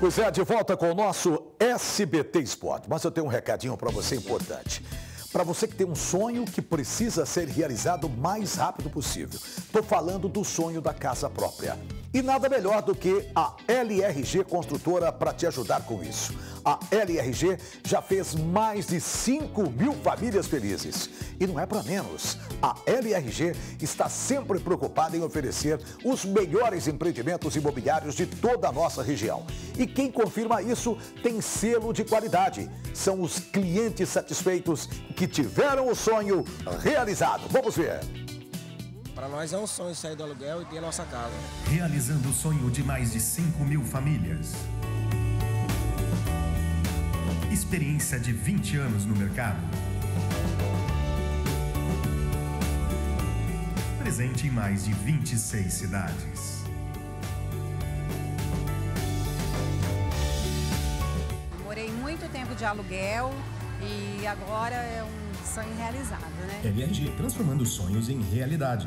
Pois é, de volta com o nosso SBT Esporte. Mas eu tenho um recadinho para você importante. Para você que tem um sonho que precisa ser realizado o mais rápido possível. Estou falando do sonho da casa própria. E nada melhor do que a LRG Construtora para te ajudar com isso. A LRG já fez mais de 5.000 famílias felizes. E não é para menos. A LRG está sempre preocupada em oferecer os melhores empreendimentos imobiliários de toda a nossa região. E quem confirma isso tem selo de qualidade. São os clientes satisfeitos que tiveram o sonho realizado. Vamos ver. Para nós é um sonho sair do aluguel e ter a nossa casa. Realizando o sonho de mais de 5.000 famílias. Experiência de 20 anos no mercado. Presente em mais de 26 cidades. Morei muito tempo de aluguel e agora é um sonho realizado, né? LRG, transformando sonhos em realidade.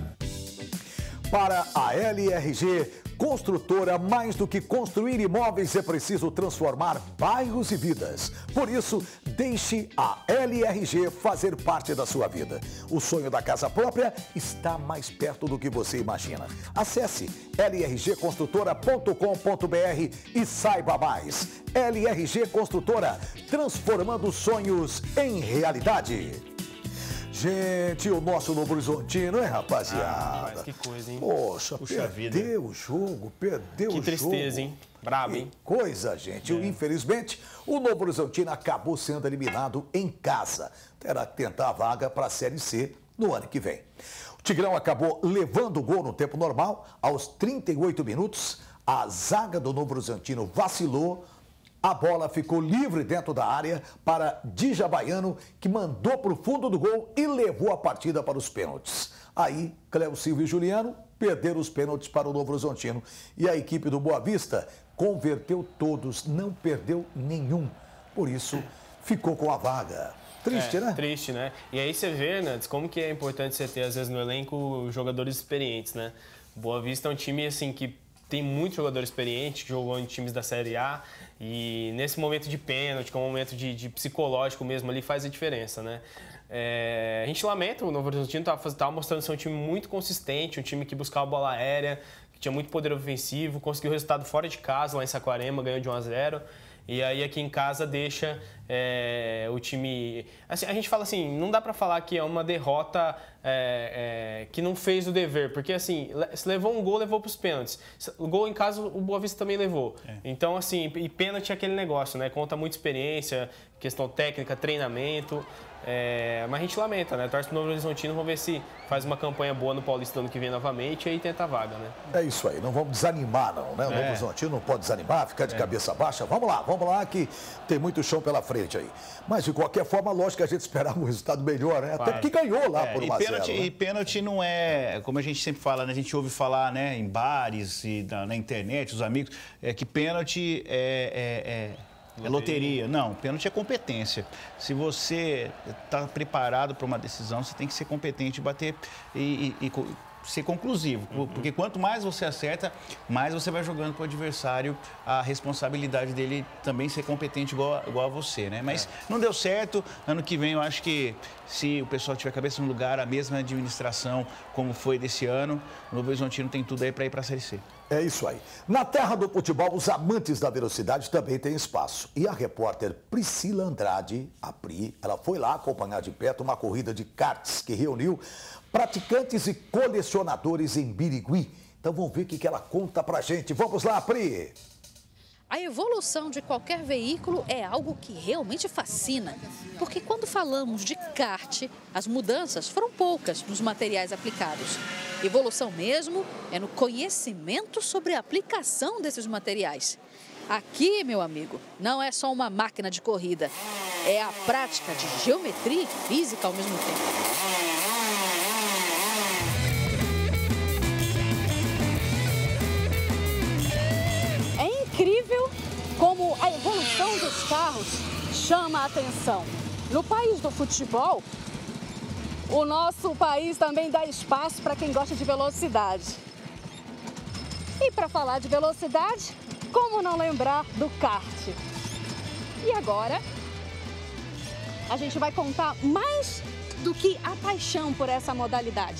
Para a LRG Construtora, mais do que construir imóveis, é preciso transformar bairros e vidas. Por isso, deixe a LRG fazer parte da sua vida. O sonho da casa própria está mais perto do que você imagina. Acesse lrgconstrutora.com.br e saiba mais. LRG Construtora, transformando sonhos em realidade. Gente, o nosso Novo Horizontino, hein, rapaziada? Mas que coisa, hein? Poxa, Puxa perdeu o jogo, perdeu o jogo. Que tristeza, hein? Brabo, hein? Que coisa, gente. Infelizmente, o Novo Horizontino acabou sendo eliminado em casa. Terá que tentar a vaga para a Série C no ano que vem. O Tigrão acabou levando o gol no tempo normal. Aos 38 minutos, a zaga do Novo Horizontino vacilou. A bola ficou livre dentro da área para Djabaiano, que mandou para o fundo do gol e levou a partida para os pênaltis. Aí, Cléo Silva e Juliano perderam os pênaltis para o Novo Horizontino. E a equipe do Boa Vista converteu todos, não perdeu nenhum. Por isso, ficou com a vaga. Triste, né? Triste, né? E aí você vê, né, como que é importante você ter, às vezes, no elenco, jogadores experientes, né? Boa Vista é um time, assim, que tem muito jogador experiente, que jogou em times da Série A, e nesse momento de pênalti, que é um momento de psicológico mesmo ali, faz a diferença, né? A gente lamenta, o Novo Horizontino estava mostrando ser um time muito consistente, um time que buscava a bola aérea, que tinha muito poder ofensivo, conseguiu resultado fora de casa, lá em Saquarema, ganhou de 1-0. E aí aqui em casa deixa o time... Assim, a gente fala assim, não dá para falar que é uma derrota que não fez o dever, porque assim, se levou um gol, levou para os pênaltis. O gol em casa o Boa Vista também levou. Então assim, e pênalti é aquele negócio, né? Conta muita experiência, questão técnica, treinamento. Mas a gente lamenta, né? Torce pro Novo Horizontino, vamos ver se faz uma campanha boa no Paulista no ano que vem novamente e aí tenta a vaga, né? É isso aí, não vamos desanimar não, né? O Novo Horizontino não pode desanimar, ficar de cabeça baixa. Vamos lá que tem muito chão pela frente aí. Mas de qualquer forma, lógico que a gente esperava um resultado melhor, né? Até porque ganhou lá por 1-0. E pênalti não é, como a gente sempre fala, né? A gente ouve falar, né, em bares e na internet, os amigos, que pênalti é loteria. Não, pênalti é competência. Se você está preparado para uma decisão, você tem que ser competente, bater e ser conclusivo. Porque quanto mais você acerta, mais você vai jogando para o adversário a responsabilidade dele também ser competente igual a você, né? Mas não deu certo. Ano que vem eu acho que se o pessoal tiver a cabeça no lugar, a mesma administração como foi desse ano, o Novo Horizontino tem tudo aí para ir para a Série C. É isso aí. Na terra do futebol, os amantes da velocidade também têm espaço. E a repórter Priscila Andrade, a Pri, ela foi lá acompanhar de perto uma corrida de karts que reuniu praticantes e colecionadores em Birigui. Então vamos ver o que ela conta pra gente. Vamos lá, Pri! A evolução de qualquer veículo é algo que realmente fascina, porque quando falamos de kart, as mudanças foram poucas nos materiais aplicados. Evolução mesmo é no conhecimento sobre a aplicação desses materiais. Aqui, meu amigo, não é só uma máquina de corrida, é a prática de geometria e física ao mesmo tempo. Incrível como a evolução dos carros chama a atenção. No país do futebol, o nosso país também dá espaço para quem gosta de velocidade. E para falar de velocidade, como não lembrar do kart? E agora, a gente vai contar mais do que a paixão por essa modalidade.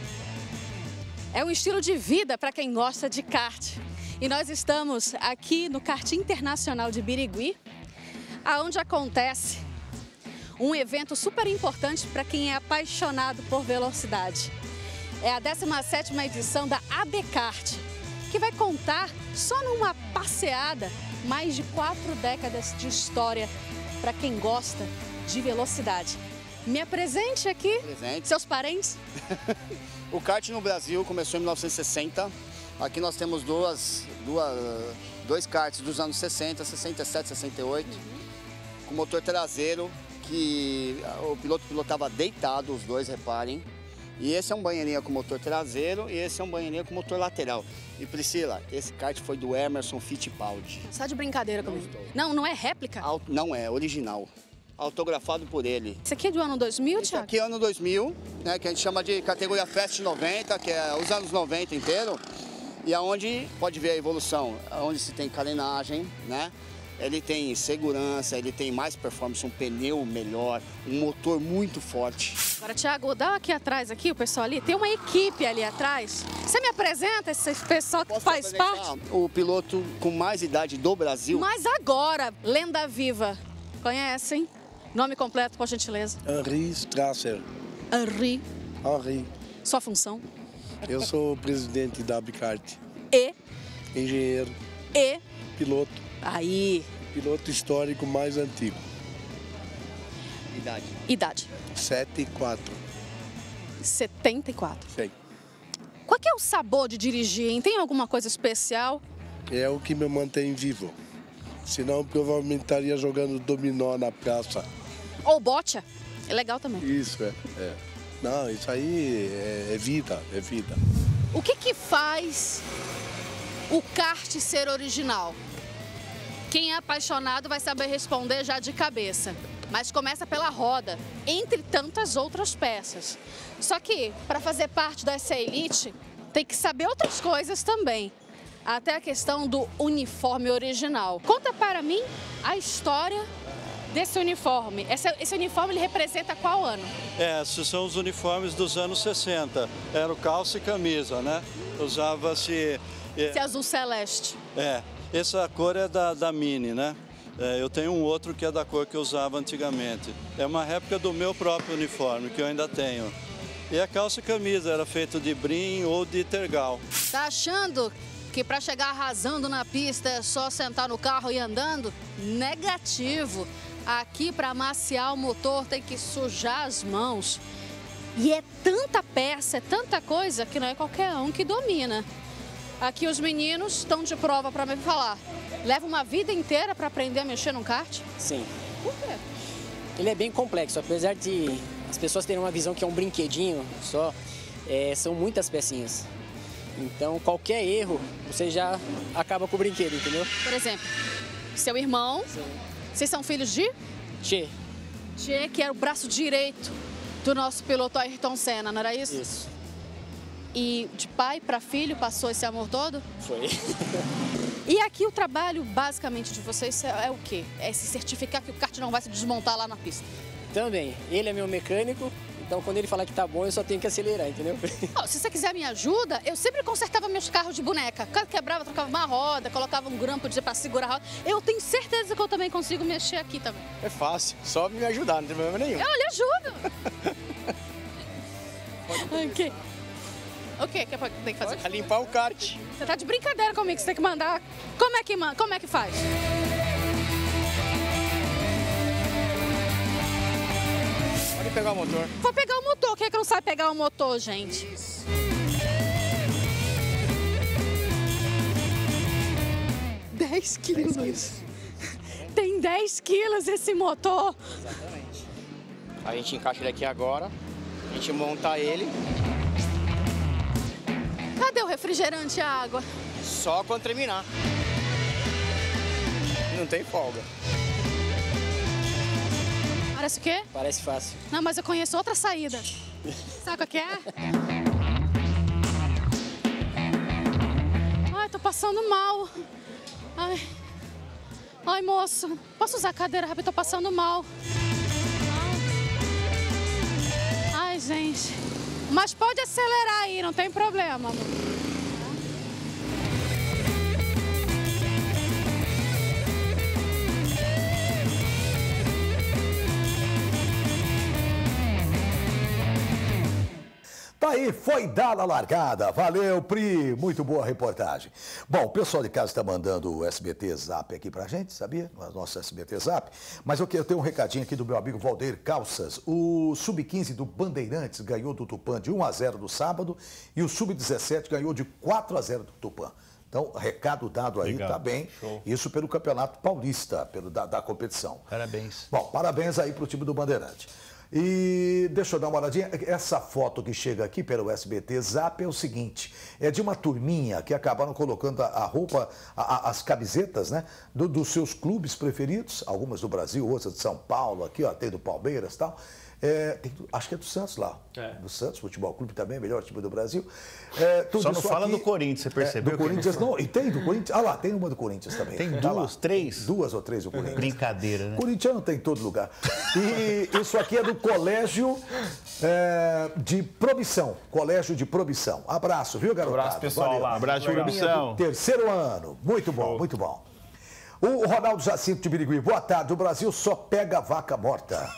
É um estilo de vida para quem gosta de kart. E nós estamos aqui no Kart Internacional de Birigui, aonde acontece um evento super importante para quem é apaixonado por velocidade. É a 17ª edição da AB Kart, que vai contar só numa passeada mais de 4 décadas de história para quem gosta de velocidade. Me apresente aqui, seus parentes. O kart no Brasil começou em 1960. Aqui nós temos dois karts dos anos 60, 67, 68, com motor traseiro, que o piloto pilotava deitado, os dois, reparem. E esse é um banheirinho com motor traseiro e esse é um banheirinho com motor lateral. E Priscila, esse kart foi do Emerson Fittipaldi. Só de brincadeira comigo. Não é réplica? Não é, original. Autografado por ele. Isso aqui é do ano 2000, Isso Thiago? aqui é ano 2000, né, que a gente chama de categoria Fast 90, que é os anos 90 inteiro. E aonde pode ver a evolução, onde se tem carenagem, né? Ele tem segurança, ele tem mais performance, um pneu melhor, um motor muito forte. Agora, Thiago, dá aqui atrás, aqui, o pessoal ali. Tem uma equipe ali atrás. Você me apresenta esse pessoal que faz parte? O piloto com mais idade do Brasil. Mas agora, lenda viva. Conhecem? Nome completo, por gentileza. Henri Strasser. Henri. Henri. Sua função? Eu sou o presidente da Bicart. E? Engenheiro. E? Piloto. Aí. Piloto histórico mais antigo. Idade? 74. 74. Sei. Qual que é o sabor de dirigir, hein? Tem alguma coisa especial? É o que me mantém vivo. Senão, provavelmente estaria jogando dominó na praça. Ou bocha. É legal também. Isso, é. Não, isso aí é vida, é vida. O que faz o kart ser original? Quem é apaixonado vai saber responder já de cabeça. Mas começa pela roda, entre tantas outras peças. Só que, para fazer parte dessa elite, tem que saber outras coisas também. Até a questão do uniforme original. Conta para mim a história desse uniforme. Esse uniforme ele representa qual ano? Esses são os uniformes dos anos 60. Era o calça e camisa, né? Usava-se... Esse azul celeste. Essa cor é da Mini, né? Eu tenho um outro que é da cor que eu usava antigamente. É uma réplica do meu próprio uniforme, que eu ainda tenho. E a calça e camisa era feito de brim ou de tergal. Tá achando que para chegar arrasando na pista é só sentar no carro e ir andando? Negativo. Aqui, para amaciar o motor, tem que sujar as mãos. E é tanta peça, é tanta coisa, que não é qualquer um que domina. Aqui os meninos estão de prova para me falar. Leva uma vida inteira para aprender a mexer num kart? Sim. Por quê? Ele é bem complexo, apesar de as pessoas terem uma visão que é um brinquedinho só, são muitas pecinhas. Então, qualquer erro, você já acaba com o brinquedo, entendeu? Por exemplo, seu irmão, vocês são filhos de? Tchê. Tchê, que era o braço direito do nosso piloto Ayrton Senna, não era isso? Isso. E de pai para filho passou esse amor todo? Foi. E aqui o trabalho, basicamente, de vocês é o quê? É se certificar que o kart não vai se desmontar lá na pista? Também. Ele é meu mecânico, então quando ele falar que tá bom, eu só tenho que acelerar, entendeu? Se você quiser minha ajuda, eu sempre consertava meus carros de boneca. Quebrava, trocava uma roda, colocava um grampo para segurar a roda. Eu tenho certeza que eu também consigo mexer aqui também. É fácil, só me ajudar, não tem problema nenhum. Eu lhe ajudo. Ok. O que tem que fazer? Pode limpar o kart. Você tá de brincadeira comigo, você tem que mandar. Como é que faz? Pode pegar o motor. Vou pegar o motor. Quem é que não sabe pegar o motor, gente? Isso. $10 quilos. Tem 10 quilos esse motor. Exatamente. A gente encaixa ele aqui agora, a gente monta ele. Cadê o refrigerante e a água? Só quando terminar. Não tem folga. Parece o quê? Parece fácil. Não, mas eu conheço outra saída. Sabe o que é? Ai, tô passando mal. Ai, moço, posso usar a cadeira rápido? Tô passando mal. Ai, gente. Mas pode acelerar aí, não tem problema. Tá aí, foi dada a largada. Valeu, Pri. Muito boa reportagem. Bom, o pessoal de casa está mandando o SBT Zap aqui pra gente, sabia? O nosso SBT Zap. Mas eu tenho um recadinho aqui do meu amigo Valdeir Calças. O Sub-15 do Bandeirantes ganhou do Tupã de 1-0 no sábado e o Sub-17 ganhou de 4-0 do Tupã. Então, recado dado aí, legal. Tá bem. Show. Isso pelo Campeonato Paulista, da competição. Parabéns. Bom, parabéns aí pro time do Bandeirante. E deixa eu dar uma olhadinha, essa foto que chega aqui pelo SBT Zap é o seguinte, é de uma turminha que acabaram colocando a roupa, as camisetas, né, dos seus clubes preferidos, algumas do Brasil, outras de São Paulo, aqui ó, tem do Palmeiras e tal. Acho que é do Santos lá, do Santos Futebol Clube também, melhor time do Brasil. Só não fala aqui, do Corinthians, você percebeu? Do Corinthians não, e tem do Corinthians, lá, tem uma do Corinthians também. Tem duas, três? Duas ou três do Corinthians. Brincadeira, né? Corintiano tem em todo lugar. E isso aqui é do Colégio de Promissão, Colégio de Promissão. Abraço, viu, garotada? Abraço, pessoal. Valeu. Lá. Abraço de Promissão. Terceiro ano, muito bom, muito bom. O Ronaldo Jacinto de Birigui, boa tarde. O Brasil só pega vaca morta.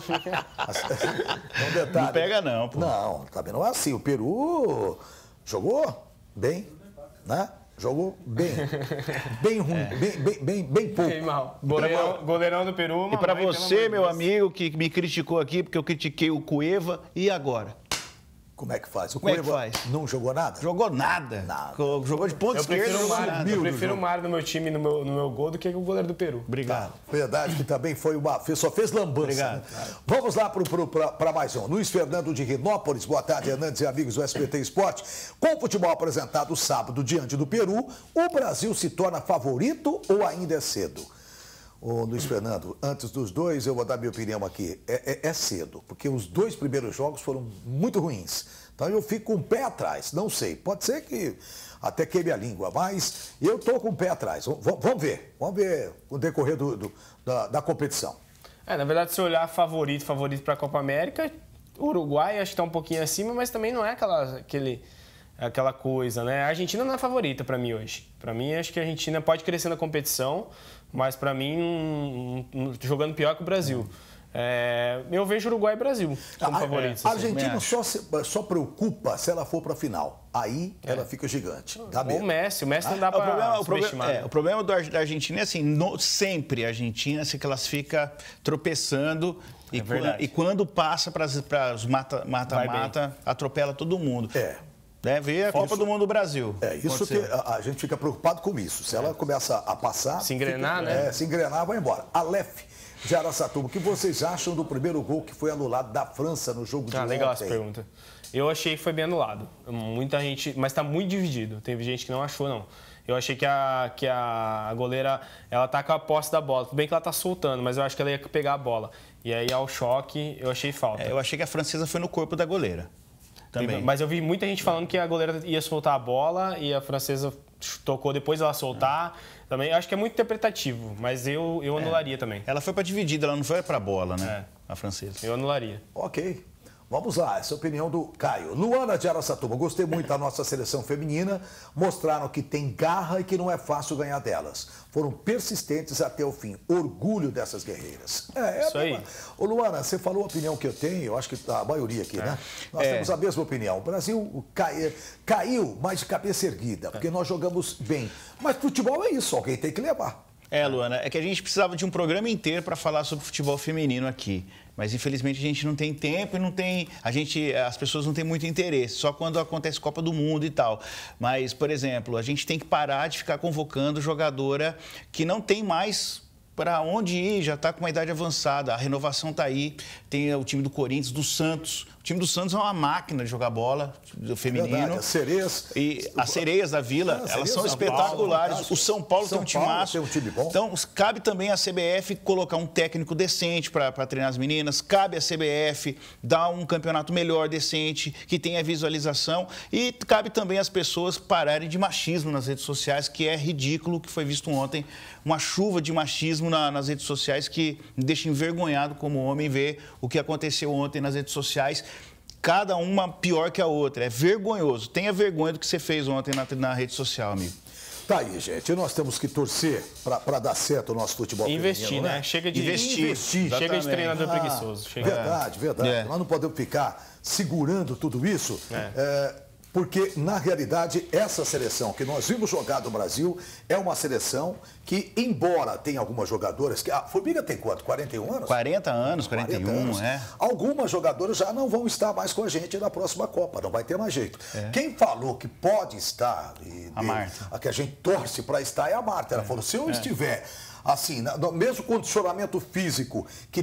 Um detalhe. Não pega não, pô. Não, também não é assim. O Peru jogou bem, né? Jogou bem. Bem ruim, bem pouco. Bem mal. Goleirão do Peru. E para você, meu amigo, que me criticou aqui, porque eu critiquei o Cueva, e agora? Como é que faz? O Cueva não jogou nada? Jogou nada. Jogou de ponta esquerda. Eu prefiro o Mário no meu time, no meu gol, do que o goleiro do Peru. Obrigado. Tá. Verdade que também só fez lambança. Obrigado. Né? Vamos lá para mais um. Luiz Fernando de Rinópolis. Boa tarde, Hernandes e amigos do SBT Esporte. Com o futebol apresentado sábado diante do Peru, o Brasil se torna favorito ou ainda é cedo? Ô, Luiz Fernando, antes dos dois, eu vou dar minha opinião aqui. É cedo, porque os dois primeiros jogos foram muito ruins. Então eu fico com o pé atrás, não sei. Pode ser que até queime a língua, mas eu estou com o pé atrás. Vamos ver o decorrer da competição. Na verdade, se olhar favorito para a Copa América, o Uruguai acho que está um pouquinho acima, mas também não é aquela coisa, né? A Argentina não é favorita para mim hoje. Para mim, acho que a Argentina pode crescer na competição, mas para mim, jogando pior que o Brasil. Eu vejo Uruguai e Brasil como favoritos. A Argentina só preocupa se ela for para a final. Aí ela fica gigante. Dá medo. O Messi não dá para subestimar. O problema da Argentina é assim, sempre a Argentina se classifica tropeçando e quando passa para os mata-mata, atropela todo mundo. Vê a Copa do Mundo do Brasil. Isso que a gente fica preocupado com isso. Se ela começa a passar... Se engrenar, né? Se engrenar, vai embora. Aleph de Araçatuba, o que vocês acham do primeiro gol que foi anulado da França no jogo de ontem? Legal essa pergunta. Eu achei que foi bem anulado. Muita gente... Mas está muito dividido. Teve gente que não achou, não. Eu achei que a goleira, ela tá com a posse da bola. Tudo bem que ela tá soltando, mas eu acho que ela ia pegar a bola. E aí, ao choque, eu achei falta. Eu achei que a francesa foi no corpo da goleira. Também. Mas eu vi muita gente falando que a goleira ia soltar a bola e a francesa tocou depois dela soltar. Também acho que é muito interpretativo, mas eu anularia também. Ela foi para dividida, ela não foi para a bola, né? A francesa. Eu anularia. Ok. Vamos lá, essa é a opinião do Caio. Luana de Araçatuba, gostei muito da nossa seleção feminina. Mostraram que tem garra e que não é fácil ganhar delas. Foram persistentes até o fim. Orgulho dessas guerreiras. Isso aí. Ô, Luana, você falou a opinião que eu tenho, eu acho que a maioria aqui, né? Nós temos a mesma opinião. O Brasil caiu, mas de cabeça erguida, porque nós jogamos bem. Mas futebol é isso, alguém tem que levar. Luana, é que a gente precisava de um programa inteiro para falar sobre futebol feminino aqui. Mas, infelizmente, a gente não tem tempo e não tem... As pessoas não têm muito interesse, só quando acontece Copa do Mundo e tal. Mas, por exemplo, a gente tem que parar de ficar convocando jogadora que não tem mais para onde ir, já está com uma idade avançada. A renovação está aí. Tem o time do Corinthians, do Santos. O time do Santos é uma máquina de jogar bola, do feminino. Verdade, as sereias. E as sereias da Vila, elas são espetaculares. O São Paulo tem um timaço. Tem um time bom. Então, cabe também à CBF colocar um técnico decente para treinar as meninas. Cabe à CBF dar um campeonato melhor, decente, que tenha visualização. E cabe também às pessoas pararem de machismo nas redes sociais, que é ridículo, que foi visto ontem, uma chuva de machismo nas redes sociais que me deixa envergonhado como homem ver o que aconteceu ontem nas redes sociais. Cada uma pior que a outra. É vergonhoso. Tenha vergonha do que você fez ontem na rede social, amigo. Tá aí, gente. Nós temos que torcer para dar certo o nosso futebol investir, feminino, né? Chega de investir. Chega de treinador preguiçoso. Chega. Verdade, verdade. Nós não podemos ficar segurando tudo isso, porque, na realidade, essa seleção que nós vimos jogar do Brasil é uma seleção que, embora tenha algumas jogadoras... A Formiga tem quanto? 41 anos? 40 anos, 41, 40 anos. Algumas jogadoras já não vão estar mais com a gente na próxima Copa, não vai ter mais jeito. Quem falou que pode estar, a Marta, a que a gente torce para estar, é a Marta. Ela falou, se eu estiver, assim, no mesmo condicionamento físico que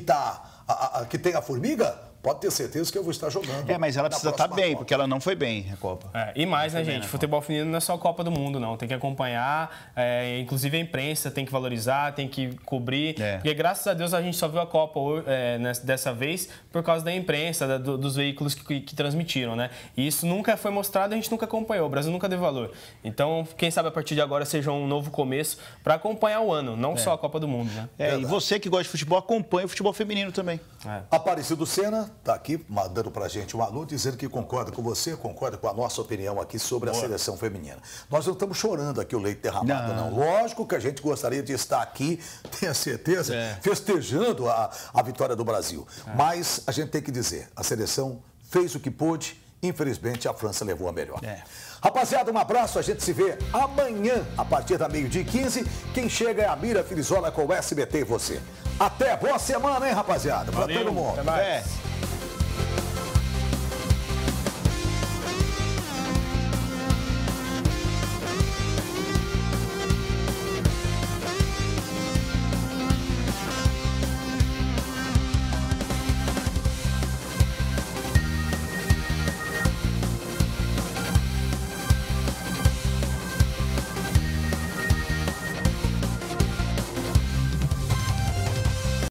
tem a Formiga... Pode ter certeza que eu vou estar jogando. Mas ela precisa estar bem, porque ela não foi bem na Copa. E mais, né, gente? Futebol feminino não é só a Copa do Mundo, não. Tem que acompanhar, inclusive a imprensa tem que valorizar, tem que cobrir. Porque, graças a Deus, a gente só viu a Copa dessa vez por causa da imprensa, dos veículos que transmitiram, né? E isso nunca foi mostrado, a gente nunca acompanhou. O Brasil nunca deu valor. Então, quem sabe a partir de agora seja um novo começo para acompanhar o ano, não só a Copa do Mundo, né? E você que gosta de futebol, acompanha o futebol feminino também. Aparecido Sena está aqui mandando para a gente um alô dizendo que concorda com você, concorda com a nossa opinião aqui sobre a seleção feminina. Nós não estamos chorando aqui o leite derramado, não. Lógico que a gente gostaria de estar aqui, tenha certeza, festejando a vitória do Brasil. Mas a gente tem que dizer, a seleção fez o que pôde, infelizmente a França levou a melhor. Rapaziada, um abraço, a gente se vê amanhã, a partir da 12h15. Quem chega é a Mira Filizola com o SBT e você. Até, boa semana, hein, rapaziada? Pra todo mundo. Até mais.